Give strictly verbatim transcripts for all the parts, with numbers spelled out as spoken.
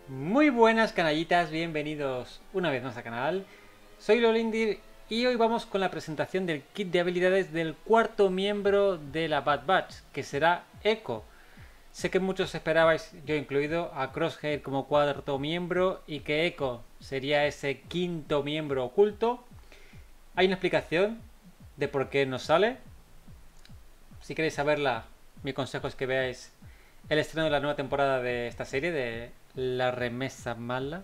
Muy buenas canallitas, bienvenidos una vez más al canal. Soy Lolindir y hoy vamos con la presentación del kit de habilidades del cuarto miembro de la Bad Batch, que será Echo. Sé que muchos esperabais, yo incluido, a Crosshair como cuarto miembro y que Echo sería ese quinto miembro oculto. Hay una explicación de por qué nos sale. Si queréis saberla, mi consejo es que veáis el estreno de la nueva temporada de esta serie, de La Remesa Mala.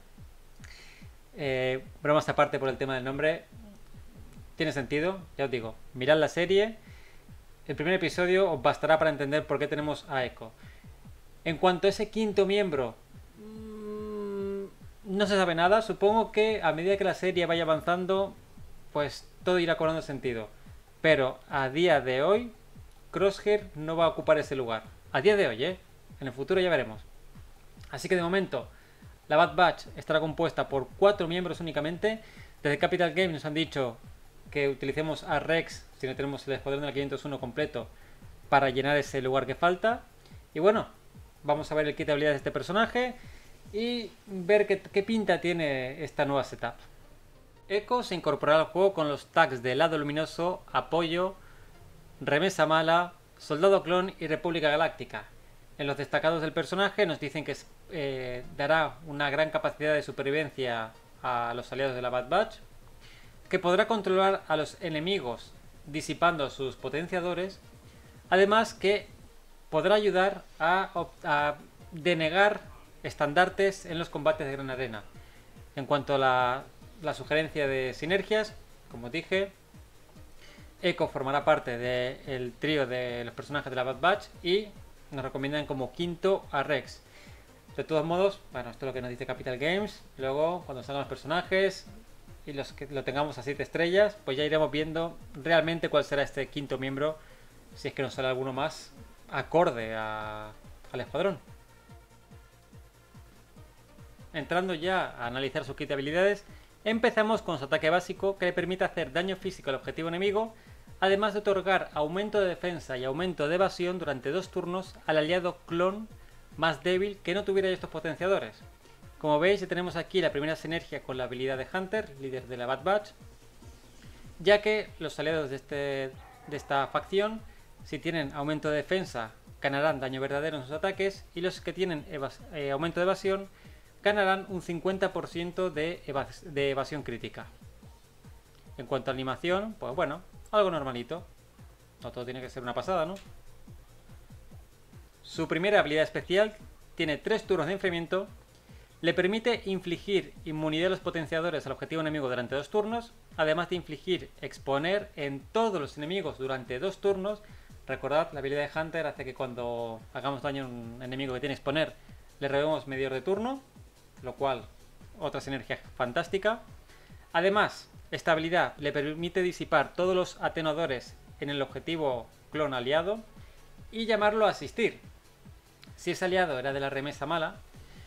Eh, bromas aparte por el tema del nombre, tiene sentido, ya os digo, mirad la serie. El primer episodio os bastará para entender por qué tenemos a Echo. En cuanto a ese quinto miembro, mmm, no se sabe nada. Supongo que a medida que la serie vaya avanzando, pues todo irá cobrando sentido. Pero a día de hoy, Crosshair no va a ocupar ese lugar. A día de hoy, ¿eh? En el futuro ya veremos. Así que de momento, la Bad Batch estará compuesta por cuatro miembros únicamente. Desde Capital Games nos han dicho que utilicemos a Rex, si no tenemos el escuadrón de la quinientos uno completo, para llenar ese lugar que falta. Y bueno, vamos a ver el kit de habilidades de este personaje y ver qué, qué pinta tiene esta nueva setup. Echo se incorporará al juego con los tags de Lado Luminoso, Apoyo, Remesa Mala, Soldado Clon y República Galáctica. En los destacados del personaje nos dicen que eh, dará una gran capacidad de supervivencia a los aliados de la Bad Batch, que podrá controlar a los enemigos disipando sus potenciadores, además que podrá ayudar a, a denegar estandartes en los combates de gran arena. En cuanto a la, la sugerencia de sinergias, como dije, Echo formará parte del trío de los personajes de la Bad Batch y nos recomiendan como quinto a Rex. De todos modos, bueno, esto es lo que nos dice Capital Games. Luego, cuando salgan los personajes y los que lo tengamos a siete estrellas, pues ya iremos viendo realmente cuál será este quinto miembro, si es que nos sale alguno más acorde a, al escuadrón. Entrando ya a analizar su kit de habilidades, empezamos con su ataque básico, que le permite hacer daño físico al objetivo enemigo, además de otorgar aumento de defensa y aumento de evasión durante dos turnos al aliado clon más débil que no tuviera estos potenciadores. Como veis, ya tenemos aquí la primera sinergia con la habilidad de Hunter, líder de la Bad Batch, ya que los aliados de, este, de esta facción, si tienen aumento de defensa, ganarán daño verdadero en sus ataques, y los que tienen eh, aumento de evasión ganarán un cincuenta por ciento de, evas de evasión crítica. En cuanto a animación, pues bueno, algo normalito. No todo tiene que ser una pasada, ¿no? Su primera habilidad especial tiene tres turnos de enfriamiento. Le permite infligir inmunidad a los potenciadores al objetivo enemigo durante dos turnos. Además de infligir exponer en todos los enemigos durante dos turnos. Recordad, la habilidad de Hunter hace que cuando hagamos daño a un enemigo que tiene exponer, le revemos medidor de turno. Lo cual, otra sinergia fantástica. Además, esta habilidad le permite disipar todos los atenuadores en el objetivo clon aliado y llamarlo a asistir. Si ese aliado era de la remesa mala,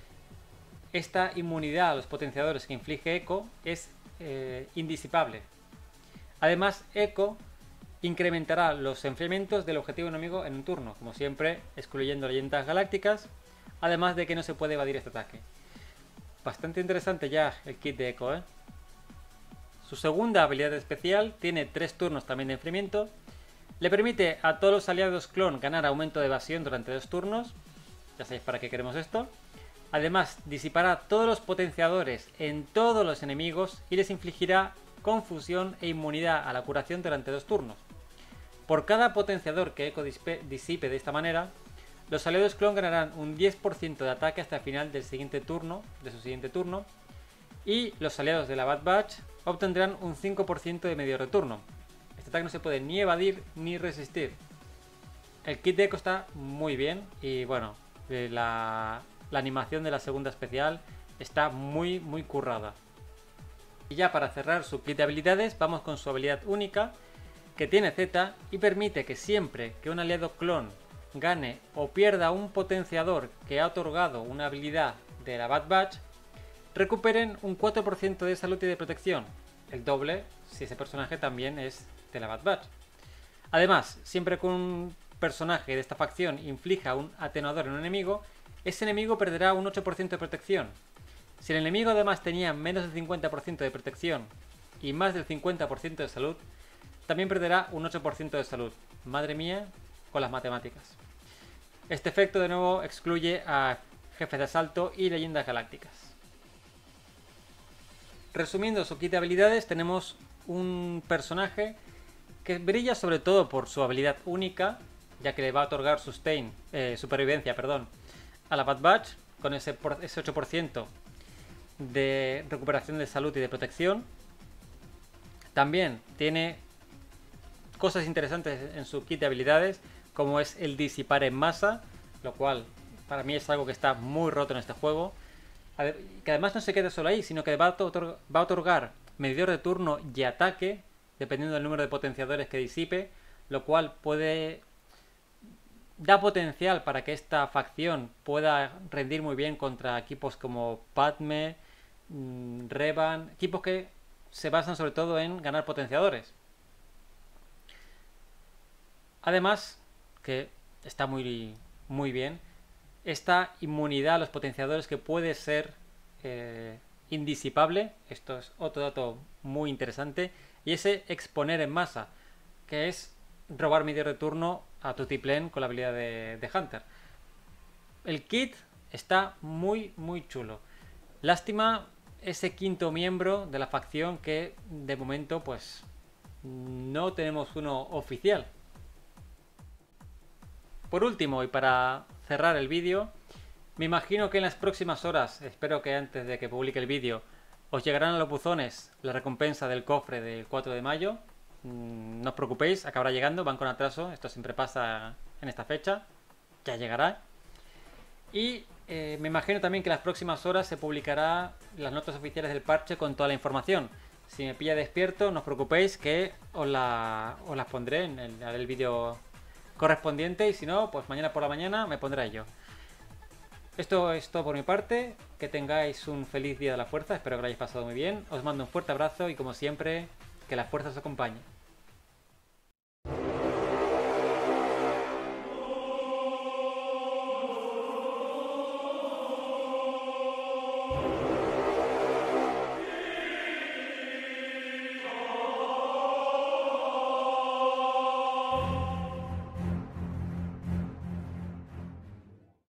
esta inmunidad a los potenciadores que inflige Echo es eh, indisipable. Además, Echo incrementará los enfriamientos del objetivo enemigo en un turno, como siempre, excluyendo leyendas galácticas, además de que no se puede evadir este ataque. Bastante interesante ya el kit de Echo, ¿eh? Su segunda habilidad especial tiene tres turnos también de enfriamiento. Le permite a todos los aliados clon ganar aumento de evasión durante dos turnos. Ya sabéis para qué queremos esto. Además, disipará todos los potenciadores en todos los enemigos y les infligirá confusión e inmunidad a la curación durante dos turnos. Por cada potenciador que Echo disipe de esta manera, los aliados clon ganarán un diez por ciento de ataque hasta el final del siguiente turno, de su siguiente turno, y los aliados de la Bad Batch obtendrán un cinco por ciento de medio returno. Este ataque no se puede ni evadir ni resistir. El kit de Echo está muy bien y bueno, la, la animación de la segunda especial está muy muy currada. Y ya para cerrar su kit de habilidades, vamos con su habilidad única, que tiene Z y permite que siempre que un aliado clon gane o pierda un potenciador que ha otorgado una habilidad de la Bad Batch, recuperen un cuatro por ciento de salud y de protección, el doble si ese personaje también es de la Bad Batch. Además, siempre que un personaje de esta facción inflija un atenuador en un enemigo, ese enemigo perderá un ocho por ciento de protección. Si el enemigo además tenía menos del cincuenta por ciento de protección y más del cincuenta por ciento de salud, también perderá un ocho por ciento de salud. Madre mía, con las matemáticas. Este efecto de nuevo excluye a jefes de asalto y leyendas galácticas. Resumiendo su kit de habilidades, tenemos un personaje que brilla sobre todo por su habilidad única, ya que le va a otorgar sustain, eh, supervivencia, perdón, a la Bad Batch, con ese, por, ese ocho por ciento de recuperación de salud y de protección. También tiene cosas interesantes en su kit de habilidades, como es el disipar en masa, lo cual para mí es algo que está muy roto en este juego. Que además no se quede solo ahí, sino que va a, otorgar, va a otorgar medidor de turno y ataque, dependiendo del número de potenciadores que disipe, lo cual puede... da potencial para que esta facción pueda rendir muy bien contra equipos como Padme, Revan, equipos que se basan sobre todo en ganar potenciadores. Además, que está muy, muy bien, esta inmunidad a los potenciadores que puede ser eh, indisipable. Esto es otro dato muy interesante. Y ese exponer en masa, que es robar medidor de turno a Tutiplén con la habilidad de, de Hunter. El kit está muy muy chulo. Lástima ese quinto miembro de la facción que de momento pues no tenemos uno oficial. Por último, y para cerrar el vídeo, me imagino que en las próximas horas, espero que antes de que publique el vídeo, os llegarán a los buzones la recompensa del cofre del cuatro de mayo. No os preocupéis, acabará llegando, van con atraso, esto siempre pasa en esta fecha, ya llegará. Y eh, me imagino también que en las próximas horas se publicará las notas oficiales del parche con toda la información. Si me pilla despierto, no os preocupéis que os, la, os las pondré en el, en el vídeo correspondiente, y si no, pues mañana por la mañana me pondré a ello. Esto es todo por mi parte, que tengáis un feliz día de la fuerza, espero que lo hayáis pasado muy bien, os mando un fuerte abrazo y como siempre, que la fuerza os acompañe.